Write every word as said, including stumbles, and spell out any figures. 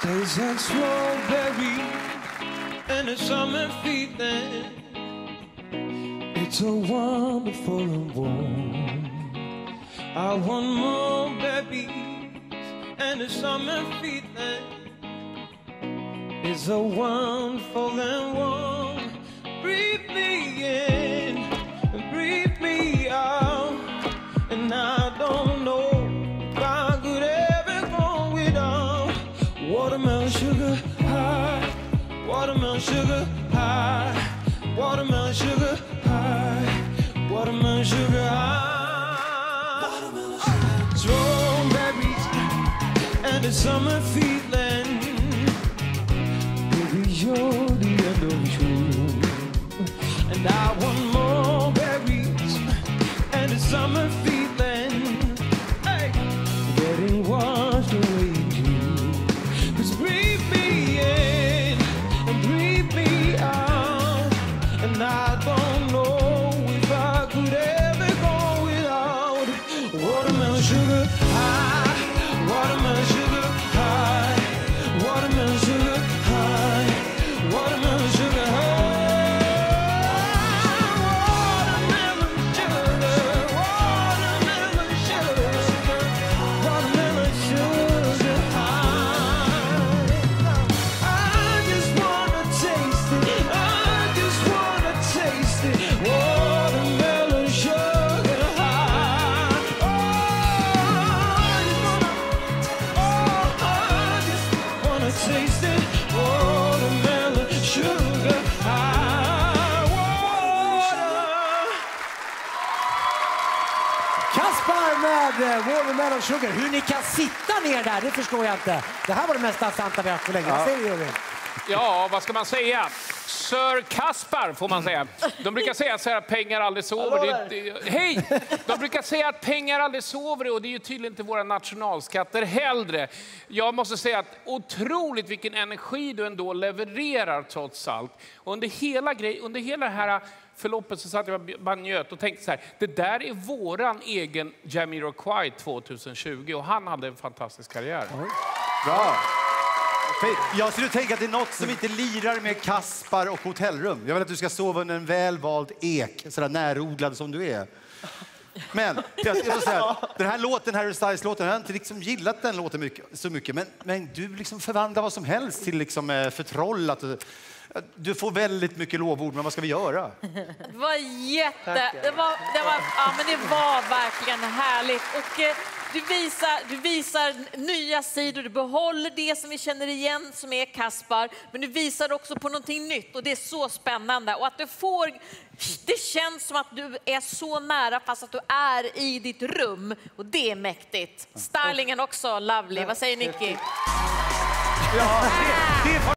Days like strawberry and a summer feeling. It's a wonderful and warm. I want more berries and a summer feeling. It's a wonderful and warm. Breathe me in and breathe me out. And I don't know if I could ever go without watermelon sugar high, watermelon sugar high, watermelon sugar high, watermelon sugar high, watermelon sugar. Strawberries and a summer feeling. Baby, you're the end of June, and I want more berries and a summer feeling. Hey, getting washed away in June. 'Cause breathe me in and breathe me out, and I don't know if I could ever go without watermelon sugar high, watermelon sugar high, watermelon sugar high, watermelon sugar high. Kaspar med Watermelon Sugar. Hur ni kan sitta ner där, det förstår jag inte. Det här var det mest intressanta vi har haft på länge. Ja. Vad säger du, Jörgen? Ja, vad ska man säga? Sir Kaspar får man säga. De brukar säga så här att pengar aldrig sover. Det, det, hej! De brukar säga att pengar aldrig sover, och det är ju tydligen inte våra nationalskatter heller. Jag måste säga att otroligt vilken energi du ändå levererar trots allt. Och under hela grej, under hela det här förloppet så satt jag bara njöt och tänkte så här: det där är våran egen Jamiroquai tjugohundratjugo, och han hade en fantastisk karriär. Bra. Jag skulle tänka att det är något som inte lirar med Kaspar och hotellrum. Jag vill att du ska sova under en välvald ek, sådär närodlad som du är. Men jag, jag vill säga, den här låten, Harry Styles-låten, jag har inte liksom gillat den låten mycket, så mycket. Men, men du liksom förvandlar vad som helst till liksom förtrollat. Du får väldigt mycket lovord, men vad ska vi göra? Det var jätte... Det var, det var, ja, men det var verkligen härligt. Och eh, du, visar, du visar nya sidor. Du behåller det som vi känner igen som är Kaspar. Men du visar också på någonting nytt. Och det är så spännande. Och att du får... Det känns som att du är så nära fast att du är i ditt rum. Och det är mäktigt. Stylingen också lovely. Vad säger Nicky? Ja, det, det är